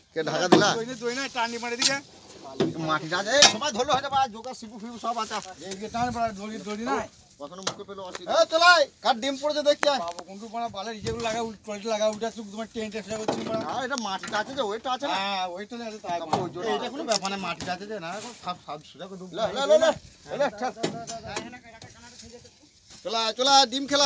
কে ঢাকা দিলা দই না টানি মারি দিকে মাটিটা আছে সবাই ধরলো হয়তো বা জোকা সিপু ফিপু সব আছে এই যে টান পড়া দড়ি না কখনো মুখে পেলো অসুবিধা এই চলাই কার ডিম পড়েছে দেখতে বাবা কোনটু পড়া বালে যেগুলো লাগা টয়লেট লাগা উঠা সুখ তোমার টেন্ট এসে করছিস পড়া না এটা মাটিটা আছে যে ওইটা আছে না হ্যাঁ ওইটা আছে তাই এটা কোনো ব্যাপার না মাটিটা আছে যে না সব সব সুদা করে ডুব চলা চলা ডিম খেলা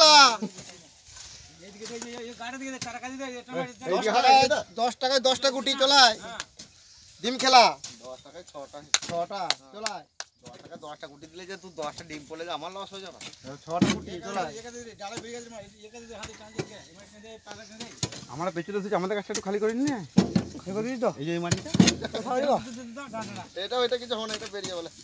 এইদিকে এই গাড়ি দিকে টাকা দিতে 10 টাকায় 10টা গুটি চলাই ডিম খেলা 10 টাকায় 6টা চলাই 10 টাকায় 10টা গুটি দিলে যে তুই 10টা ডিম পড়লে যে আমার লস হয়ে যাবে 6টা গুটি চলাই আমরা বেঁচে দিয়েছি আমাদের কাছে একটু খালি করে নি না খালি করে দিই তো এই যে এই মাটিটা এটা কিছু হবে না এটা বেরিয়ে বলে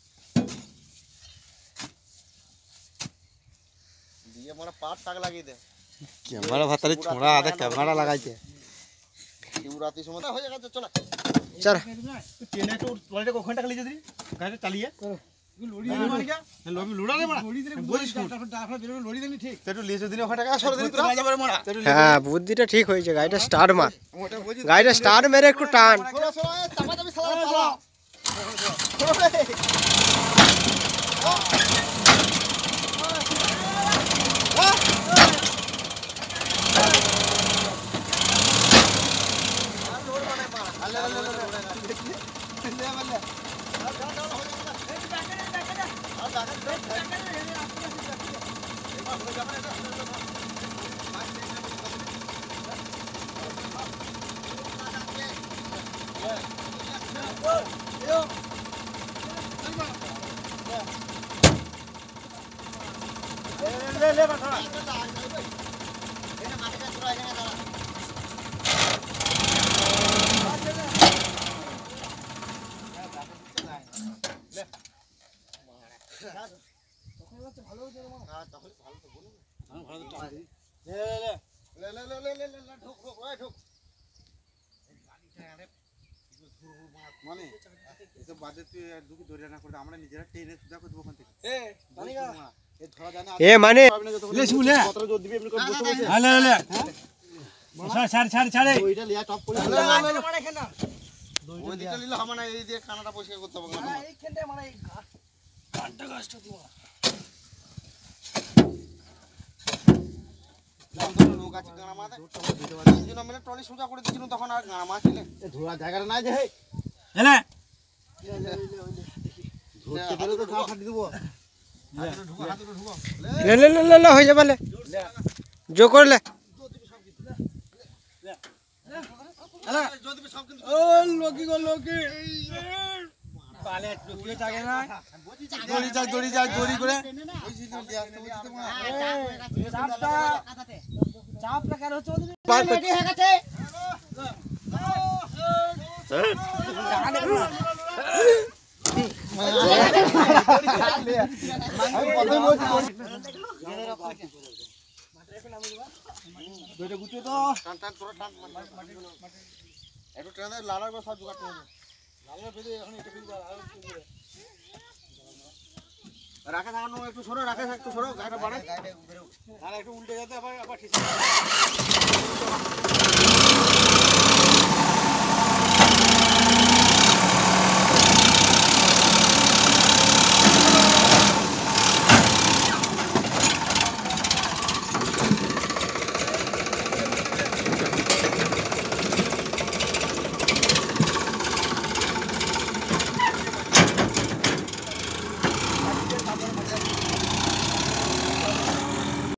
দিয়ে মানে পাট টাক লাগিয়ে দে ক্যামেরা ভাতারে ছোড়া আদা ক্যামেরা লাগাইছে শিবরাত্রি সময় হয়ে গেছে চলা চল ট্রেনে একটু টয়লেটে কখন টাকা লিয়ে দিই গাড়িটা চালিয়ে লড়ি দিই মানে কি লড়া রে মারা লড়ি দিলে বলিস তারপর ডাফা বেরো লড়ি দিনি ঠিক একটু লিয়ে দিন ওখানে টাকা সরে দিন তোরা যাবে মারা হ্যাঁ বুদ্ধিটা ঠিক হয়েছে গাড়িটা স্টার্ট মার গাড়িটা স্টার্ট মেরে একটু টান চলো চাপা যাবি সালা পালা এ মানে ওইটা লিয়া টপ করে ওই দিকে নিলে হবে না এই দিয়ে খানাটা পরিষ্কার করতে হবে না এইখানটা মানে এই কাঁটা গাছটা দিও লোক আছে গানা মাথা দিন আমরা ট্রলি সোজা করে দিছিল তখন আর গানা মাছ ছিলে ধোয়া জায়গাটা নাই যে হে এলা ধরতে গেলে তো গা ফাটি দেব লে লে লে লে হয়ে যাবে লে জো করলে ও লোকি গো লোকি পালে লোকি জাগে না দড়ি যায় করে চাপটা কেন হচ্ছে রেডি হয়ে গেছে রাখা থাকানো একটু সরো রাখা একটু সরো গাড়িটা বাড়ায় একটু উল্টে যেতে আবার ঠিক